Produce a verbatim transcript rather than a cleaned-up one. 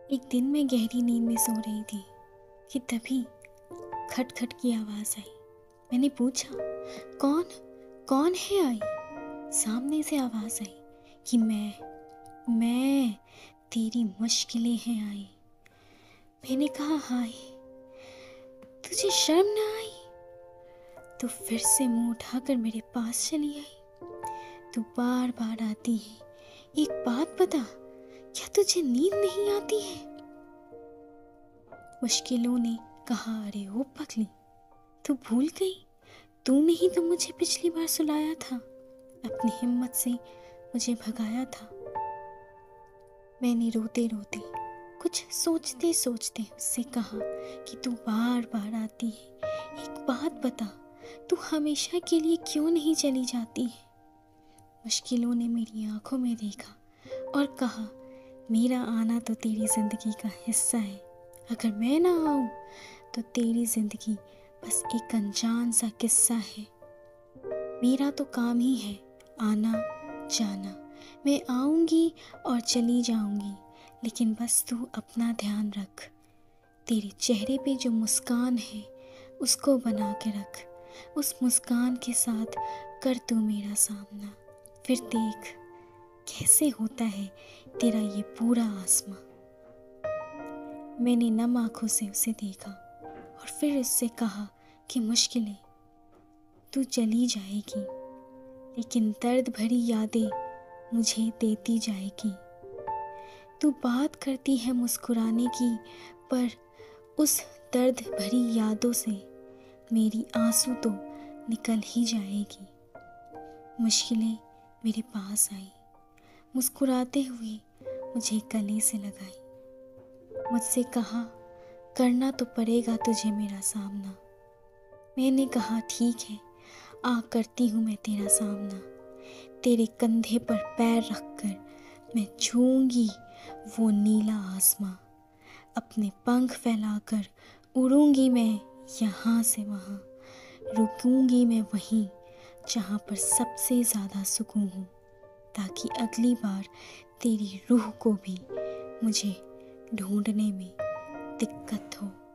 एक दिन मैं गहरी नींद में सो रही थी कि तभी खटखट की आवाज़ आई। मैंने पूछा, कौन कौन है आई? सामने से आवाज़ आई कि मैं मैं तेरी मुश्किलें हैं आई। मैंने कहा, हाय, तुझे शर्म ना आई? तो फिर से मुंह उठाकर मेरे पास चली आई। तू बार बार आती है, एक बात बता, क्या तुझे नींद नहीं आती है? मुश्किलों ने कहा, अरे ओ पगली, तू भूल गई, तूने ही तो मुझे पिछली बार सुलाया था, अपनी हिम्मत से मुझे भगाया था। मैंने रोते रोते, कुछ सोचते सोचते उससे कहा कि तू बार बार आती है, एक बात बता, तू हमेशा के लिए क्यों नहीं चली जाती है? मुश्किलों ने मेरी आंखों में देखा और कहा, मेरा आना तो तेरी ज़िंदगी का हिस्सा है, अगर मैं ना आऊँ तो तेरी ज़िंदगी बस एक अनजान सा किस्सा है। मेरा तो काम ही है आना जाना, मैं आऊँगी और चली जाऊँगी, लेकिन बस तू अपना ध्यान रख, तेरे चेहरे पे जो मुस्कान है उसको बना के रख, उस मुस्कान के साथ कर तू मेरा सामना, फिर देख कैसे होता है तेरा ये पूरा आसमां। मैंने नम आँखों से उसे देखा और फिर उससे कहा कि मुश्किलें, तू चली जाएगी, लेकिन दर्द भरी यादें मुझे देती जाएगी। तू बात करती है मुस्कुराने की, पर उस दर्द भरी यादों से मेरी आंसू तो निकल ही जाएगी। मुश्किलें मेरे पास आई, मुस्कुराते हुए मुझे गले से लगाई, मुझसे कहा, करना तो पड़ेगा तुझे मेरा सामना। मैंने कहा, ठीक है, आ करती हूँ मैं तेरा सामना। तेरे कंधे पर पैर रखकर मैं छूंगी वो नीला आसमां, अपने पंख फैलाकर उड़ूंगी मैं यहाँ से वहाँ, रुकूंगी मैं वहीं जहाँ पर सबसे ज़्यादा सुकून हो, ताकि अगली बार तेरी रूह को भी मुझे ढूंढने में दिक्कत हो।